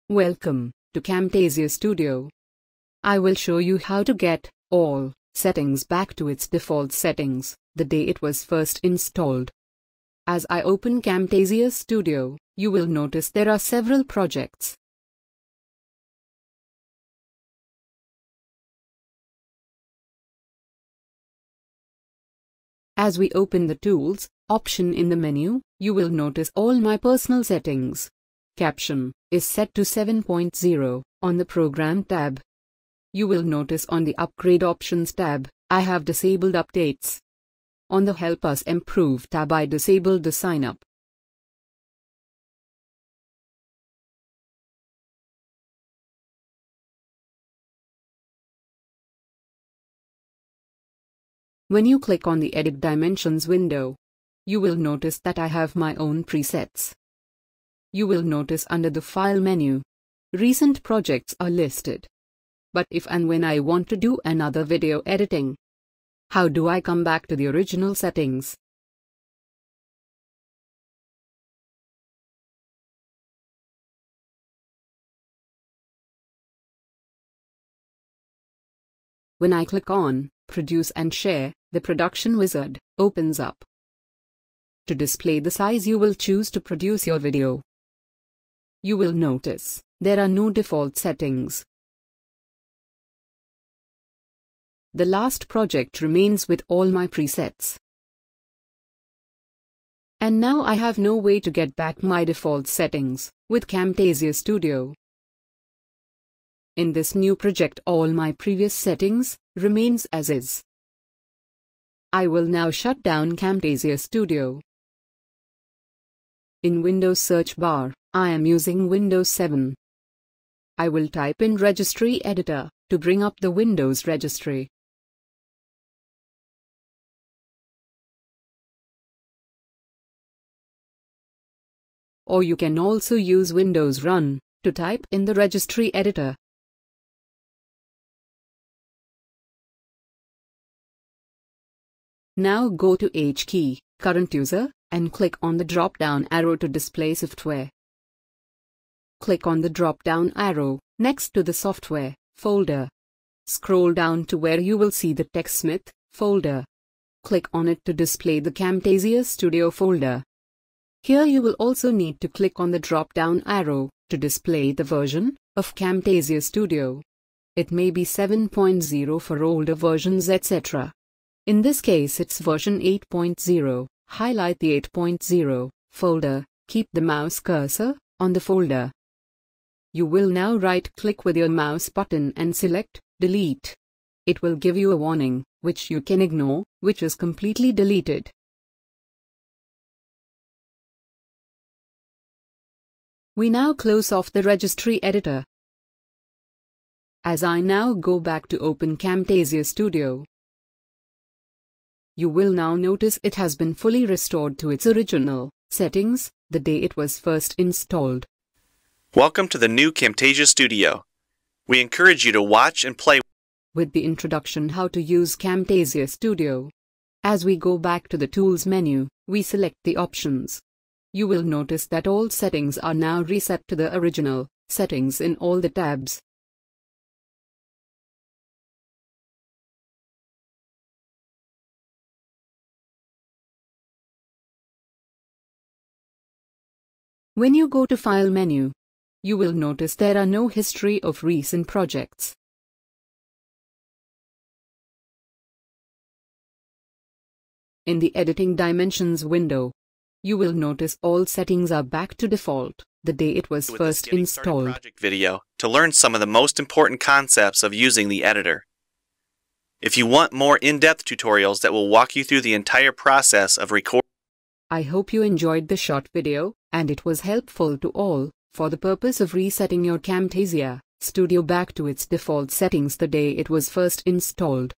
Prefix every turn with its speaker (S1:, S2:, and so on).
S1: Welcome to Camtasia Studio. I will show you how to get all settings back to its default settings the day it was first installed. As I open Camtasia Studio, you will notice there are several projects. As we open the Tools option in the menu, you will notice all my personal settings. Caption is set to 7.0 on the Program tab. You will notice on the Upgrade Options tab, I have disabled updates. On the Help Us Improve tab, I disabled the sign up. When you click on the Edit Dimensions window, you will notice that I have my own presets. You will notice under the File menu, recent projects are listed. But if and when I want to do another video editing, how do I come back to the original settings? When I click on Produce and Share, the production wizard opens up. To display the size you will choose to produce your video, you will notice there are no default settings. The last project remains with all my presets. And now I have no way to get back my default settings with Camtasia Studio. In this new project, all my previous settings remains as is. I will now shut down Camtasia Studio. In Windows search bar, I am using Windows 7. I will type in Registry Editor to bring up the Windows registry. Or you can also use Windows Run to type in the Registry Editor. Now go to H key, Current User, and click on the drop-down arrow to display Software. Click on the drop-down arrow next to the Software folder. Scroll down to where you will see the TechSmith folder. Click on it to display the Camtasia Studio folder. Here you will also need to click on the drop-down arrow to display the version of Camtasia Studio. It may be 7.0 for older versions, etc. In this case it's version 8.0. Highlight the 8.0 folder, keep the mouse cursor on the folder. You will now right-click with your mouse button and select Delete. It will give you a warning, which you can ignore, which is completely deleted. We now close off the Registry Editor. As I now go back to open Camtasia Studio, you will now notice it has been fully restored to its original settings the day it was first installed.
S2: Welcome to the new Camtasia Studio. We encourage you to watch and play
S1: with the introduction how to use Camtasia Studio. As we go back to the Tools menu, we select the options. You will notice that all settings are now reset to the original settings in all the tabs. When you go to File menu, you will notice there are no history of recent projects. In the Editing Dimensions window, you will notice all settings are back to default the day it was first installed.
S2: Project video to learn some of the most important concepts of using the editor. If you want more in-depth tutorials that will walk you through the entire process of recording,
S1: I hope you enjoyed the short video and it was helpful to all for the purpose of resetting your Camtasia Studio back to its default settings the day it was first installed.